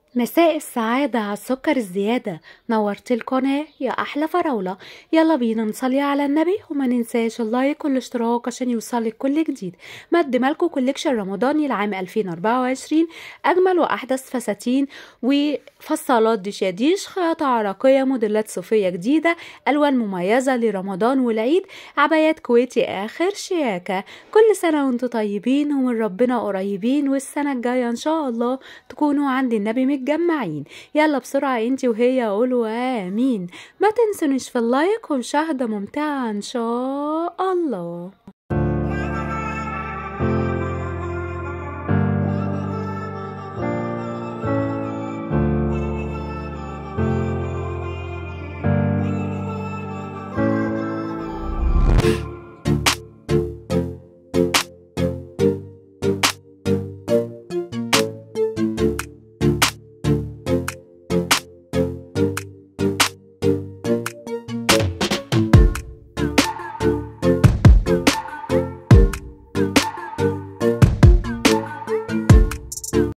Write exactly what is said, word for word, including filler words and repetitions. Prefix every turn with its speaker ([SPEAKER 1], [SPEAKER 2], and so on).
[SPEAKER 1] مساء السعادة على السكر الزيادة. نورت القناة يا أحلى فراولة. يلا بينا نصلي على النبي وما ننساش اللايك والاشتراك عشان يوصلك كل جديد. مقدمة لكم كوليكشن رمضاني لعام ألفين وأربعة وعشرين، أجمل وأحدث فساتين وفصالات دشاديش، خياطة عراقية، موديلات صوفية جديدة، ألوان مميزة لرمضان والعيد، عبايات كويتي آخر شياكة. كل سنة وانتم طيبين ومن ربنا قريبين، والسنة الجاية إن شاء الله تكونوا عند النبي متجمعين. يلا بسرعة انتي وهي قولوا امين. ما تنسونيش في اللايك ومشاهدة ممتعة ان شاء الله.